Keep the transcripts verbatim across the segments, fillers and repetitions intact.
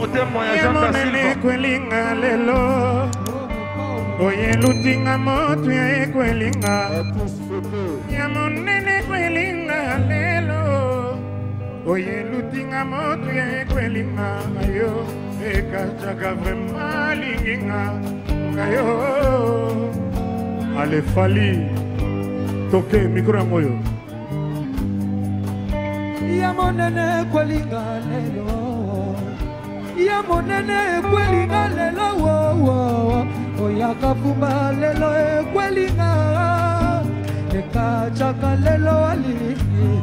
motema ya Jean da Silva kwelinga lelo oye lutinga motu ya kwelinga ya monene kwelinga lelo oye lutinga motu ya kwelinga ayo ekachaka vraiment linginga ayo ale fali toke micro yango yo ya monene kwelinga lelo ya monene kwelinga lelo wo wo oya kafuma lelo kwelinga ekachaka lelo ali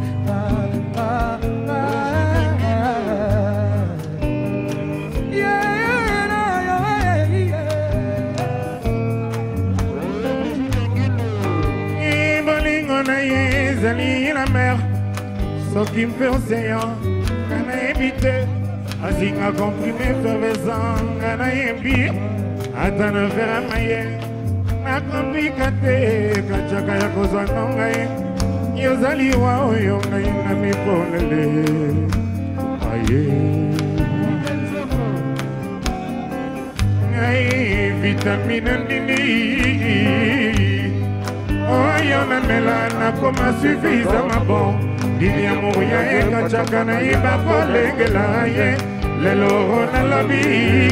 Zali la mer, ce qui me fait océan, on a évité, ainsi qu'on a compris mes effervescents, on a évité, attends de faire un maillet, ma complicate, quand chacun a cause de non gagne, yo zali wa oyo gagne na mi ponele, aïe, aïe, vitamine nini. Oh, y'en melana comme suffisamment bon. Dinya mouya et kachakana iba kolengela ye. Le loro na labi.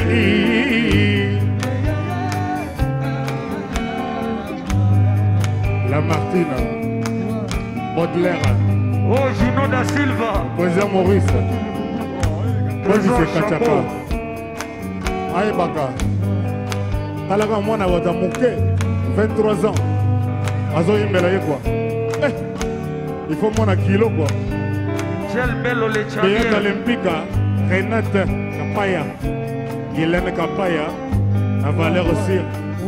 La Martina. Baudelaire. Oh, Juno da Silva. Poésie Maurice. Poésie Kachaka. Aïe baka. Talaga mwana wata muke. vingt-trois ans. Azo yimbela ye quoi. Eh, il faut mon kilo quoi. Gel Bello le champion. Béa Olympique, Renate Kapaya, Hélène Kapaya, la valeur aussi.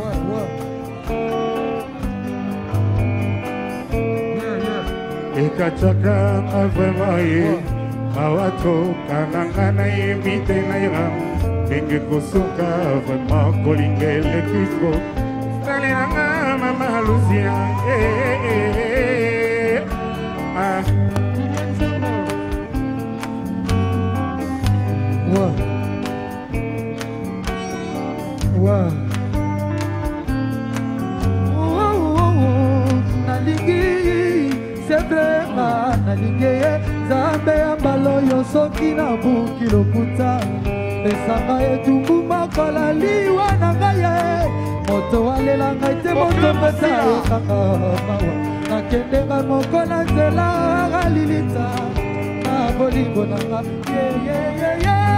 Et Kachaka a vraiment eu Awato, Kanangana et Mite Naira, Benge Kosuka, vraiment Kolingel et Kisco. Salera Mama Lucia, eh, eh, eh, ah. Wow. Wow. Nalingi, sebema, nalingi, zambe ambalo yosoki na buki lokuta. Esanga etumbu makola liwa nangaye. Moto walela ngaite moto pesa mawa nakendenga moko na nzela galilita na bolingo nanga ye ye ye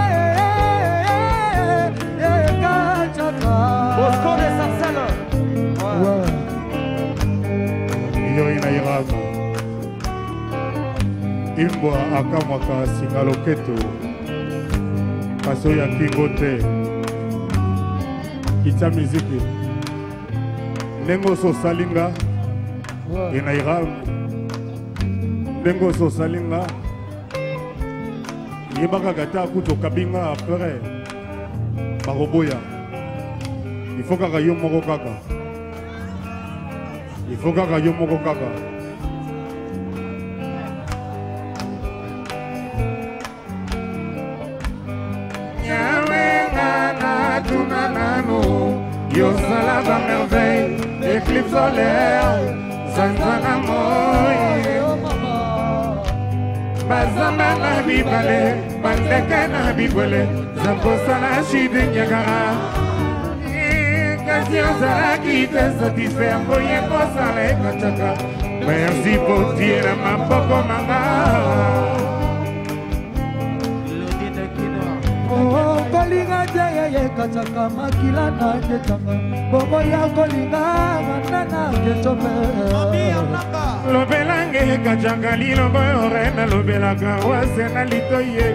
ye ye kachaka Bosco de Sarcelles. Iyo ina iraga Imbwa akamwaka singa loketo Kaso ya kingote Kita miziki Nengo so salinga ina iraga Nengo so salinga Yebaka gata kuto kabinga après Baroboya Il faut kaka yo moko kaka Il faut kaka yo moko kaka Yawe ngana tunanano Yo salaba merveille Éclipse solaire Zanzana moye Bazamba na bibale Bandeke na bibole Zamposa na shide nyagara Kasi ozalaki te satisfaire Koye kosala ekachaka Merci pour dire ma poko manga Oh, kolinga jeye kachaka makila na jetanga Bobo ya kolinga manana jetope Lobelange kachaka lilobo yorena Lobelaka wasena litoye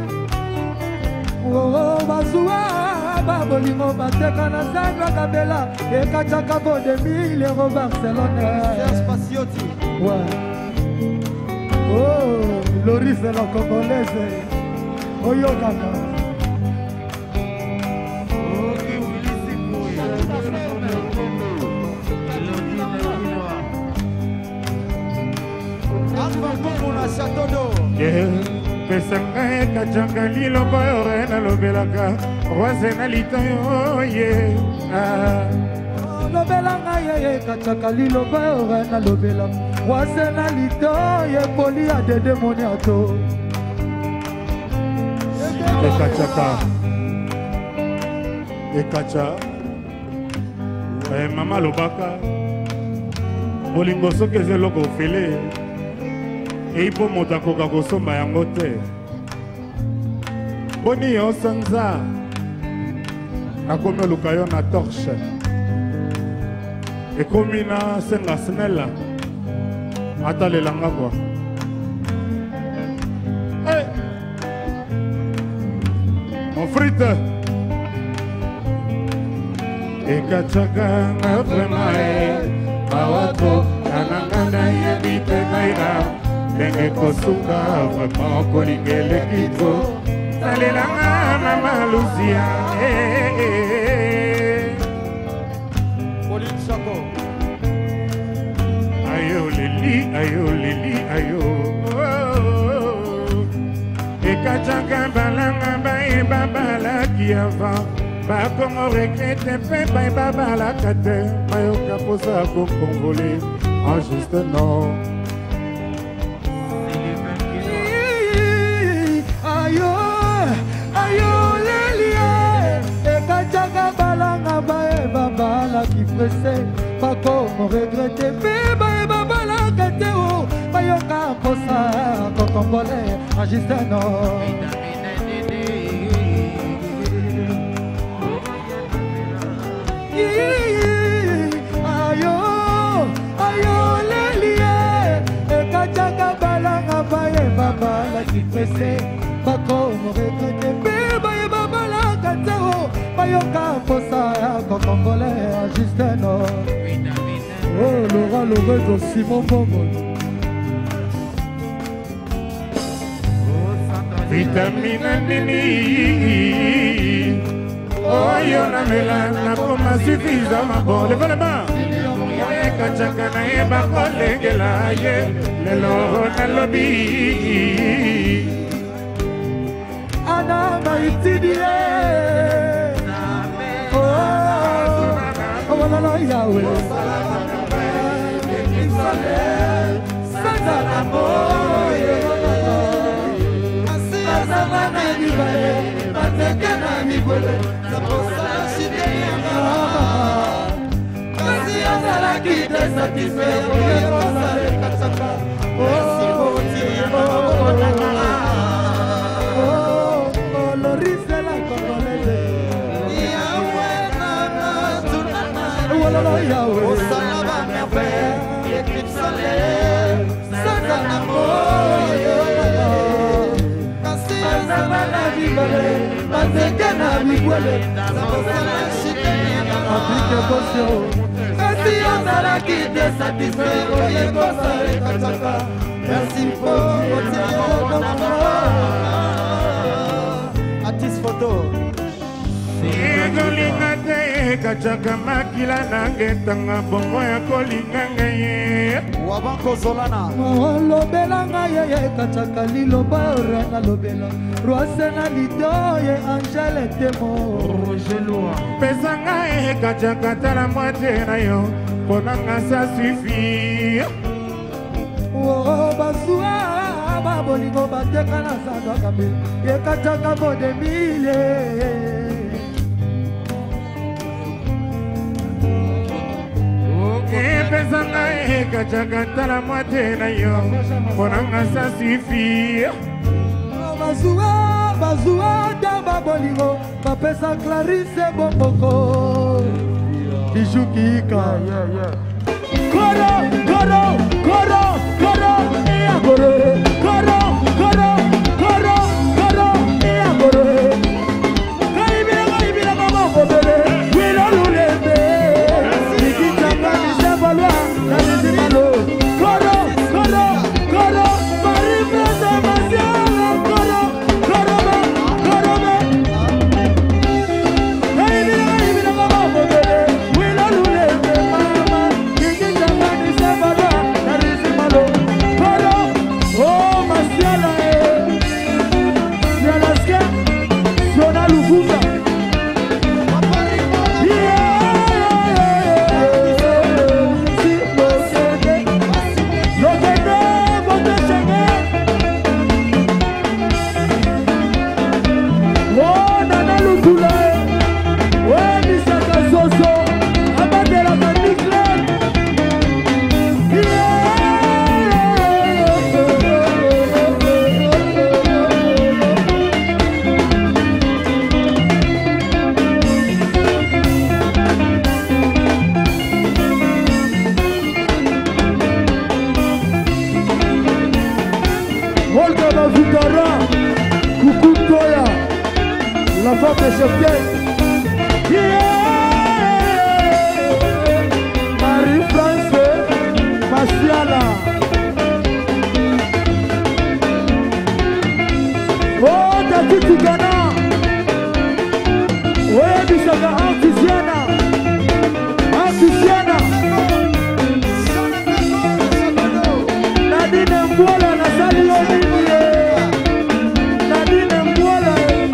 Oh, bazuwa babolingo bateka na zanga kabela ekachaka bode mille euro Barcelone Serge Pacioti ouais oh Loris la congolaise oyo kaka pesanga ekacanga liloba ore nalobelaka rwase na litoyo ye lobelanga ye ekacaka liloba ore nalobelaka rwase na litoyo poli ya dede moniato ekacaka ekaca mama lobaka bolingo soki eza eloko ofele eyi mpo moto akoka kosomba yango te boni yo sanza nakomi oluka yo na torche ekomi na senga snela atalelanga kwa hey! Mon frite ekacakanga vraimen awato nanangana yebite naina ndenge kosuka vraiment kolingeleki to talelanga mama Lucia ayo leli ayo leli ayo ekacaka balanga bayeba balaki avant bakongo regrete mpe bayeba balaka te bayoka posa kokongole en juste non ayo ayo lelie ekacaka balanga bayeba balaki prese bakongo regrete mpe bayeba balaka te o bayoka posa kokongole en juste non ayo ayo lelie ekacaka balanga bayeba balaki pese bakomo regrete mpe bayeba balaka te o bayoka posa ya kokongole ya justeno o lora loreto simon bongo vitamine nini oyo namela nakoma suffisama bon levelema ekacaka nayeba kolengela ye lelo nalobi ana maitidie olala yawe sanzana moye azabana nibale batekana nibole kasi azalaki desatisfait oyekosalekataka olorisela kongolese yawe osalaba merveille eklipsale sanzana moye kasi azabana nibale batekana nibole kasi azalaki desatisfait oyekosalekataka merci mpo atis photo ekolinga te ekacaka makila nangetanga bongo ya kolinga ngaye wabankozolana olobelanga ye ekacaka liloba ora nalobela rwase na litoye angele temo rogeloi pesanga ekacaka tala mwate na yo mponanga sa sufi basuwa babolingo bateka na sandwaka mbe ekacaka bodemile epesanga ekacaka tala mwate na yo mponanga sa sufi bazuwa bazuwa ta babolingo bapesa Clarisse bomboko bijukika koro koro koro koro iya koro koro koro koro koro iya koro kaibira kaibira mama bobele wilo lulebe ikitanga nisebalwa na nizimalo koro koro koro marifesa masiala koro koro ba koro ba kaibira kaibira mama bobele wilo lulebe mama ikitanga nisebalwa na nizimalo koro oh propre chef. Marie-France Masiala. Oh, Tati Tigana. Oh, Bissaga Antisiana. Antisiana. Nadine Mbola na sali yoni. Nadine Mbola.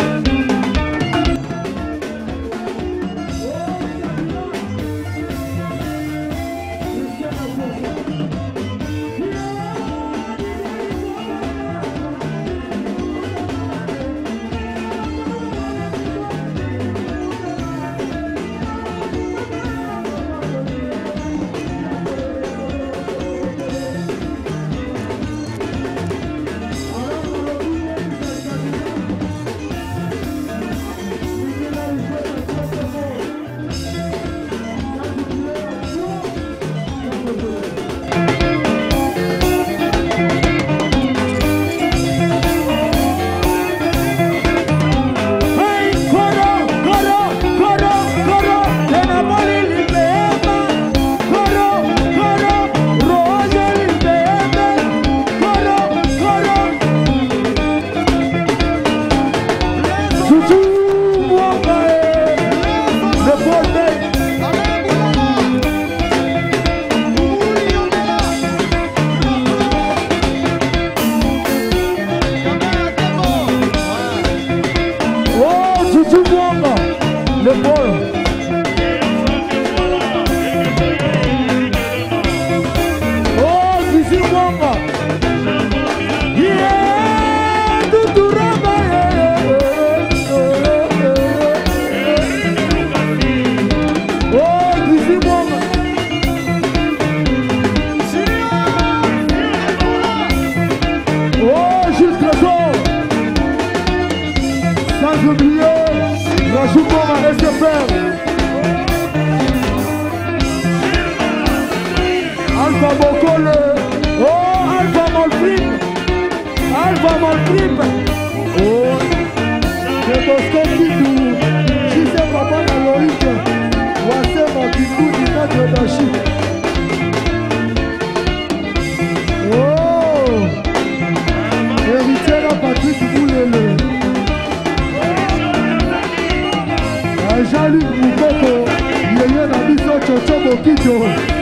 Jean-Luc Moukoko, Yeye Nabiso Chocho Bokito,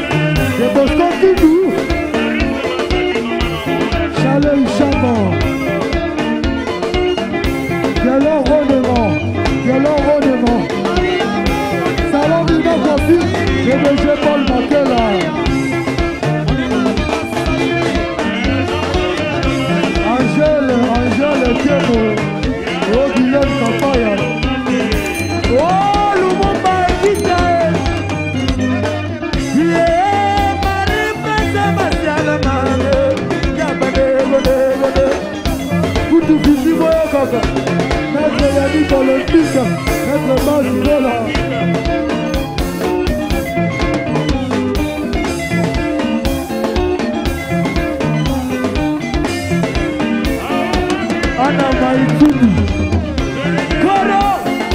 de Bosco Kidou, Chalet Chamon, Galon Rodement, Galon Rodement, Salon Vivant Profil, de D G Paul Makela, Angèle, Angèle Kemo, Odilon Kapaya. Oh, Lumumba Vitae. Yeah, Marie-France Masiala Mane. Yabane, Bode, Bode. Koutou Fisi Boyokaka. Maître Yannick Olympique. Maître Basirola. Anna Maïtouni. Koro!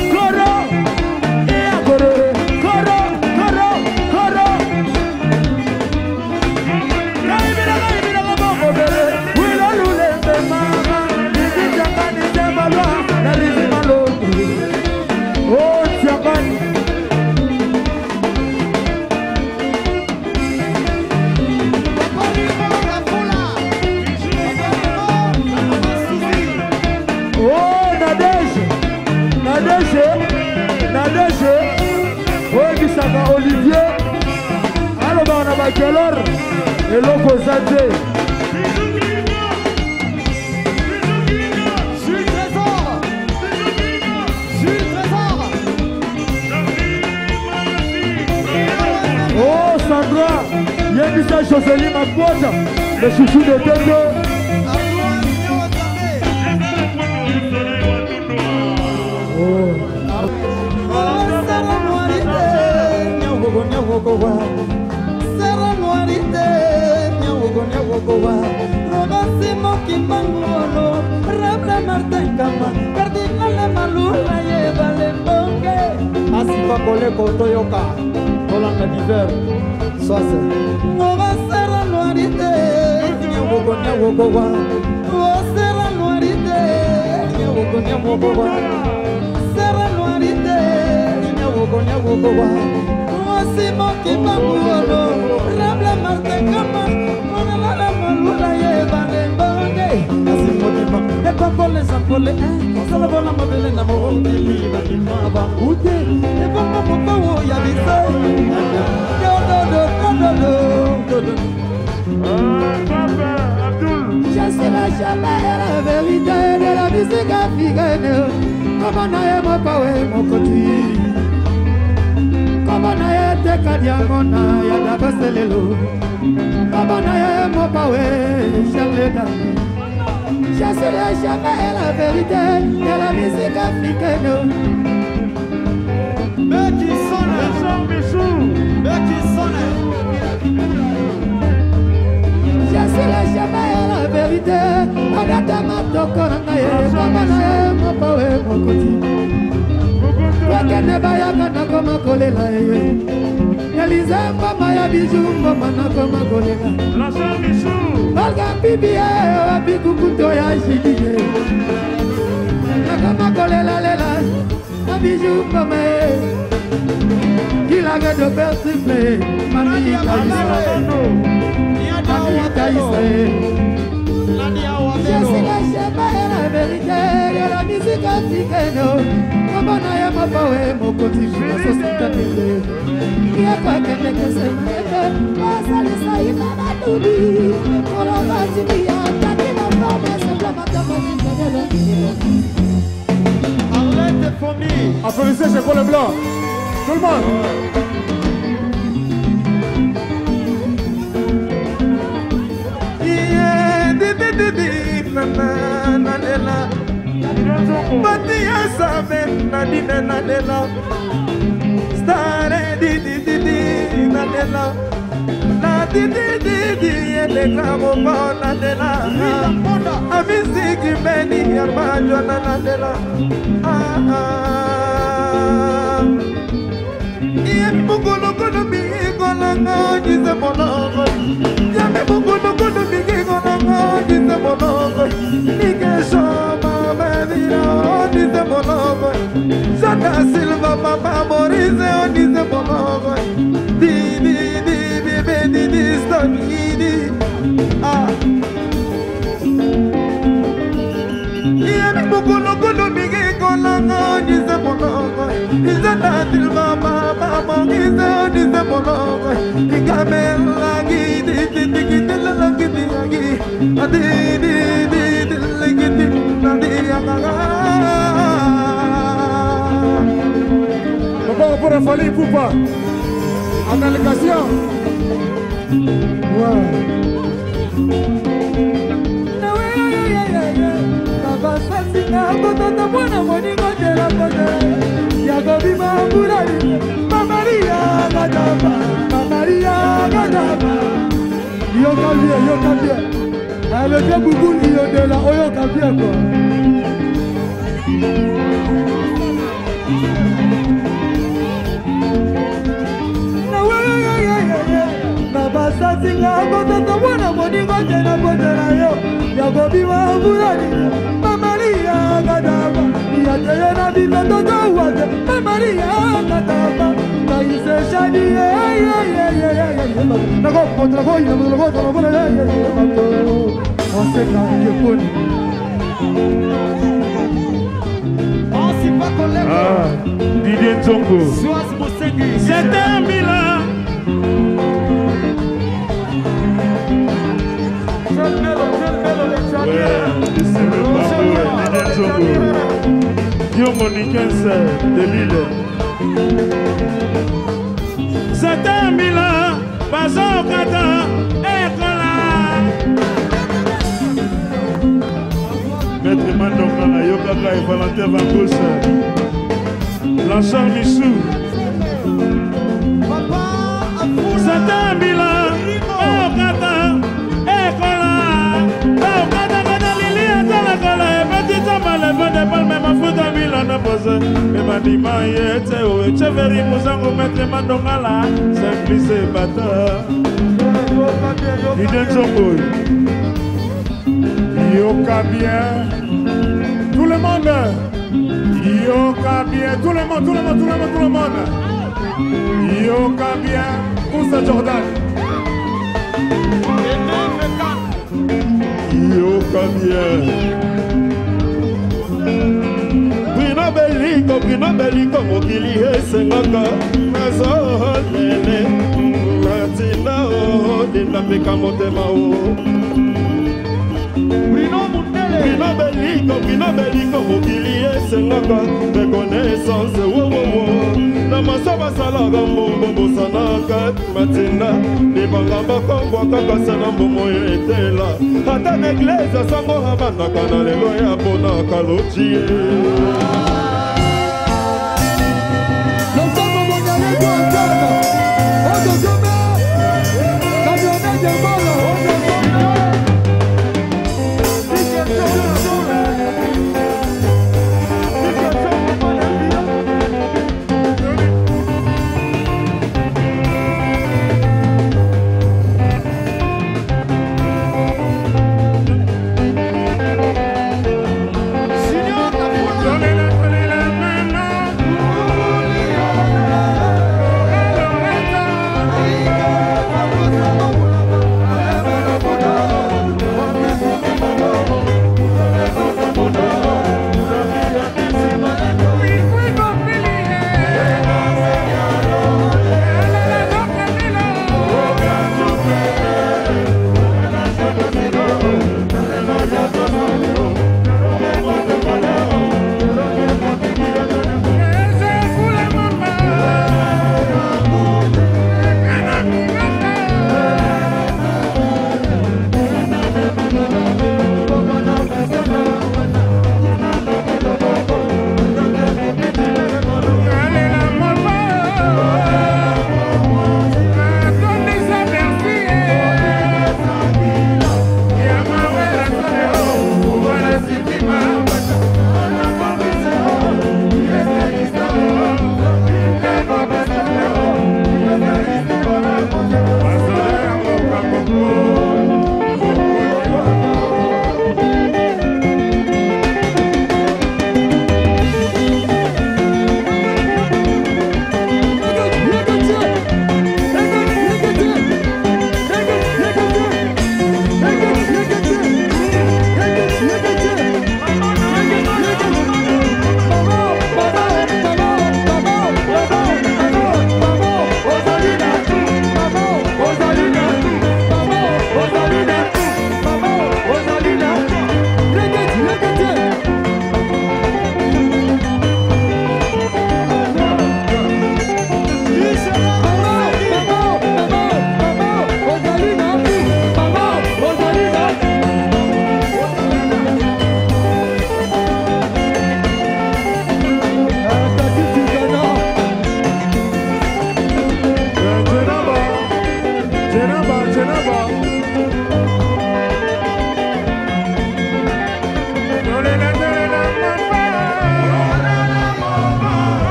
Olivier, alors on a Bakelor et l'autre Zadé. Jules Trésor, Jules Trésor. Oh Sandra, il y a mis ça Joséline Mapocha, le chouchou de Této. Oh. Sera noirite, nyawogo nyawogo wa. Robasi moki mangolo, rabla marten kama, kardinale malula yeba. koleko toyoka tolanda diver soise ovasera noirité nyawoko nyawoko wa ovasera noirité nyawoko nyawoko wa sera noirité nyawoko nyawoko wa osimo kibabuolo labla martekama onalala malula ye balembonde asimodima ekokole sapole salabona mabele na mohondeli balima bakute ebongo mokowo ya bise dododododododo je sais la jamais la vérité de la musique africaine comme naye mopawe mokoti comme naye tekadiamona ya dabaselelo comme naye mopawe charleda je sais la jamais la vérité de la musique africaine Becky Sonne Becky Sonne je sais la jamais la vérité adata matoko naye mama naye mopawe mokoti wakene bayaka nakoma kolela ye yaliza mama ya biju mama nakoma kolela balga bibi ye wapi kukuto ya shikiye nakoma kolela lela na biju mama ye kilaga de persifle mami kaisa mami kaisa je suis la chemin et la vérité de la musique africaine. Comment n'a pas parlé mon quotidien la société de il y a quoi que je te sais mais pas ça les ça il m'a tout dit on va se dire t'as dit la femme simplement ta famille arrête de famille Applaudissez chez Paul Blanc. Tout le monde. Nanela Batia sabe Nadine Nanela Stare di di di di Nanela La di di di di Ele kamo pa Nanela A misiki meni ya majo Nanela Ah ah Iye mukulu kulu bigi kolanga Jise monongo Yame mukulu kulu bigi kolanga Jise monongo Nike shoma medira Jise monongo Jaka Silva papa Morise Jise monongo Di di di di di di di Stoni di Ah Iye mukulu kulu bigi kolanga Jise monongo Jise natil mama mama Jise Jise monongo Ikamela gidi di di gidi la gidi agi Adi di di di la gidi Adi agaga Encore pour la folie Poupa. En allocation. wow Baba Sassina kotota mwana moningo tera kotera Yakobima burari Mamaria gadaba Mamaria gadaba Yoka bien, yoka bien Le vieux boubou liyo de la oyoka bien quoi Baba Sassina kotota mwana moningo tera kotera yo Yakobima burari Mamaria gadaba Yateye na bibe toto wate Mamaria gadaba Kaise shani ye ye ye ye ye Nako kontra koi na mudra koi na mudra ye ye ye Onseka keponi Onsi pa koleko Ah, Didier Nzongo. Soas Mosengi C'était un bilan. Quel melo, quel melo le Ouais, Tchadien ici le bambou, Didier Nzongo. Guillaume Moniquense de Lille. C'était un bilan. Bazo Kata, Ekola. Maître Mandokana, Yokaka et Valentin Vangos. L'ensemble Missou. C'est un bilan. Oh Kata, Ekola. Oh Kata, Kata Lili, Atala Kola. Et petit homme, le vent de palme, ma fout un bilan de pose. Et ma ndima yete o Cheveri Muzango Maître Mandongala Simplice Bata Iden Chomboy Yoka bien tout le monde Yoka bien tout le monde tout le monde tout le monde tout le monde Yoka bien Moussa Jordan Yoka bien Brino Beliko Brino Beliko Mokili Esengaka Nazo Lele Natina O Dina Peka Motema O Brino Beliko Brino Beliko Mokili Esengaka Reconnaissance Wo wo wo Namasoba Salaga Mbombo Bosanaka Matina Nibanga Bakongo Kaka Sana Mbomo Etela Hata Negleza Sango Habanaka Na Lelo Ya Bona Kalochie L'ensemble mondial est bon Ghana. On se somme. Camionnette de vol. On se Donnez-le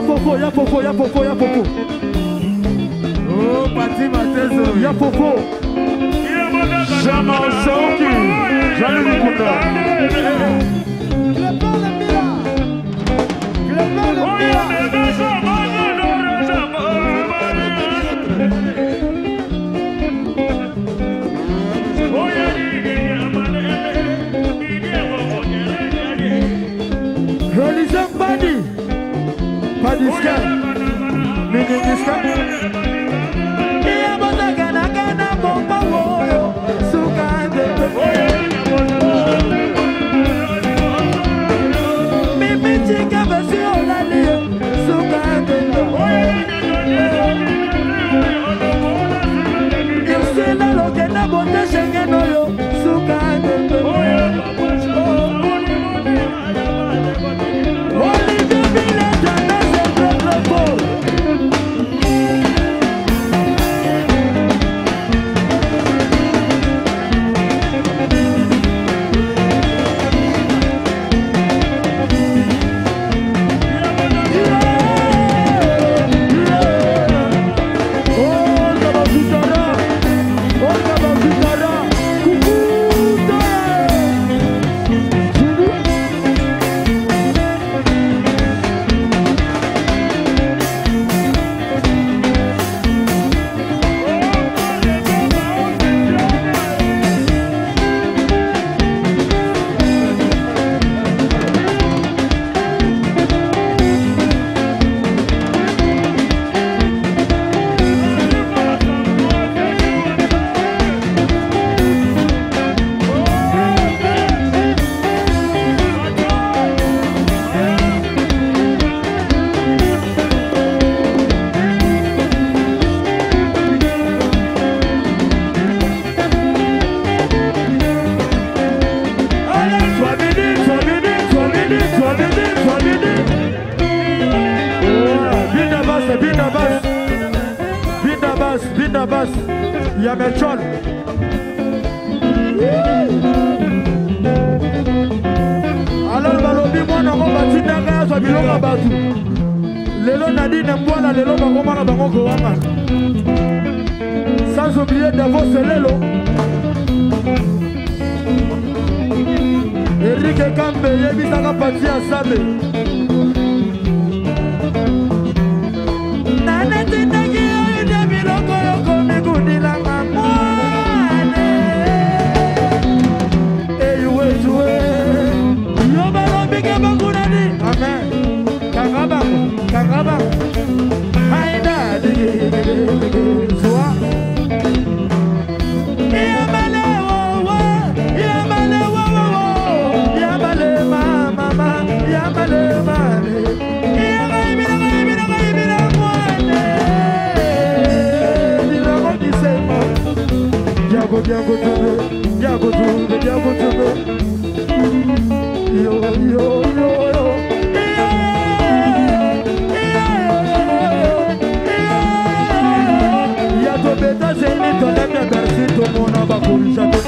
Fofo, y'a Fofo, y'a Fofo, y'a Fofo. Oh, Pati Matezo. Y'a Fofo. Jamal Shauki. Jean-Louis Mikunda. Religion Badi. Padiska. Miniska. Bas, ya Melchon. Alors balobi mwana ko batindanga ya so biloko batu. Lelo Nadine Mbwana lelo bakoma bango ko wanga. Sans oublier Davos Lelo. Eric Kambe yebisaka pati ya Sabe. Diago Tobe, Diago Tobe, Diago Tobe. Yo, yo, yo, yo. Ya Tobe, ta zeni, ton aime, merci, ton mon abakou, château.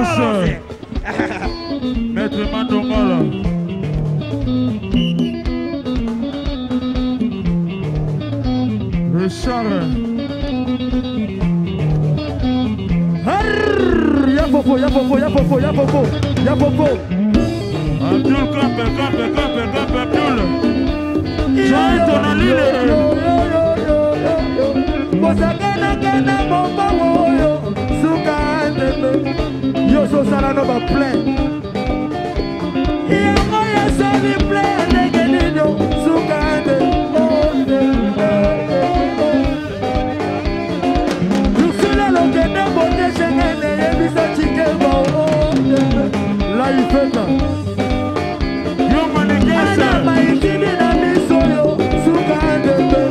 gauche. Maître Mandomala. Richard. Y'a popo, y'a popo, y'a popo, y'a popo, y'a popo. Abdul Campbell, Campbell, Campbell, Campbell, Abdul. Joy Tonalile. Bosakana kana mopa woyo, suka ndebe. Yo so sala no ba plein. Iya moya so bi plein nege nido, suka ndebe. Jusula lo kende bote shengene yebisa chike ba o. Life feta. Yo manigesa. Ana ma ikini na misoyo, suka ndebe.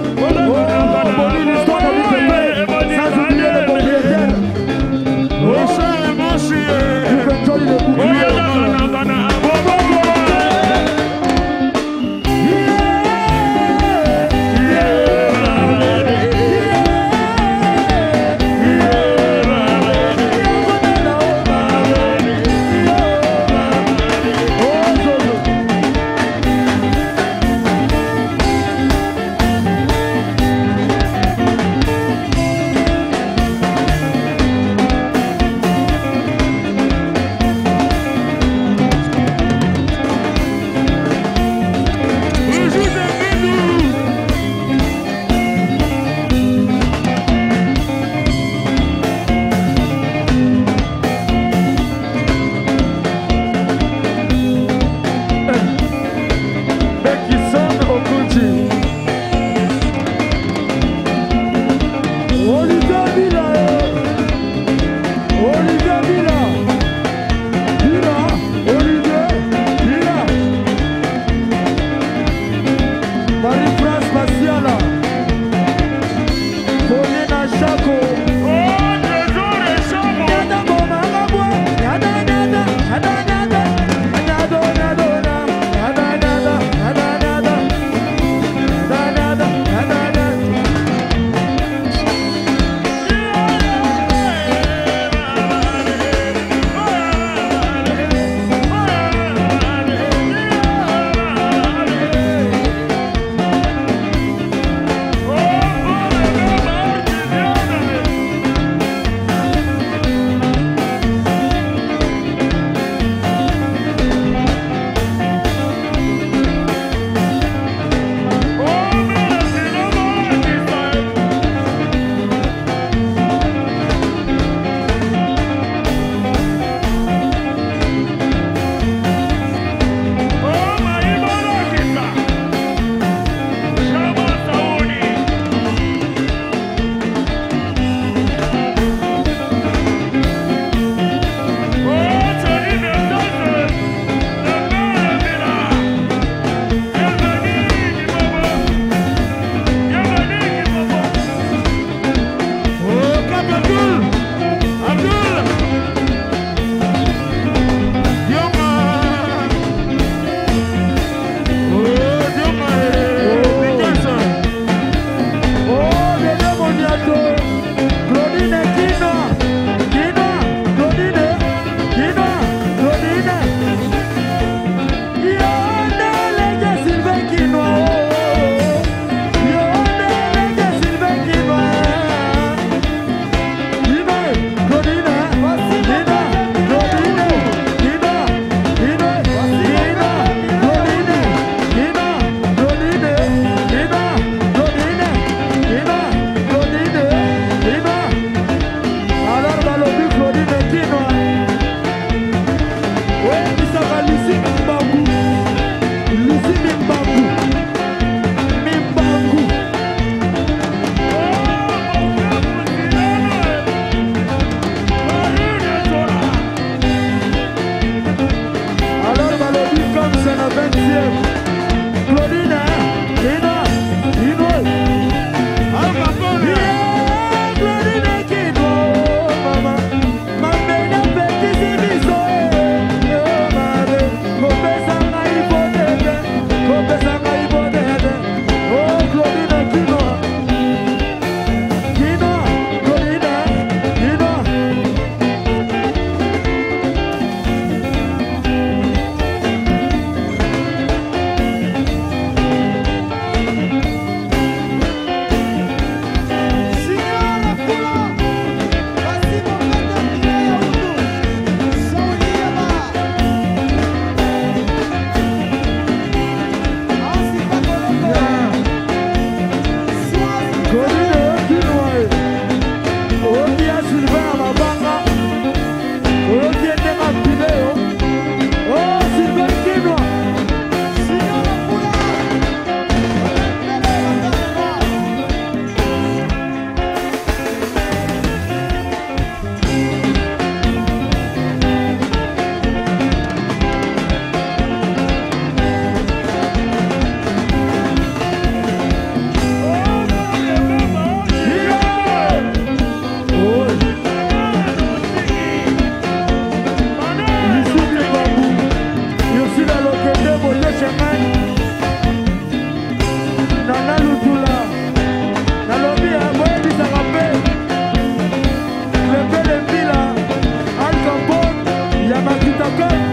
ok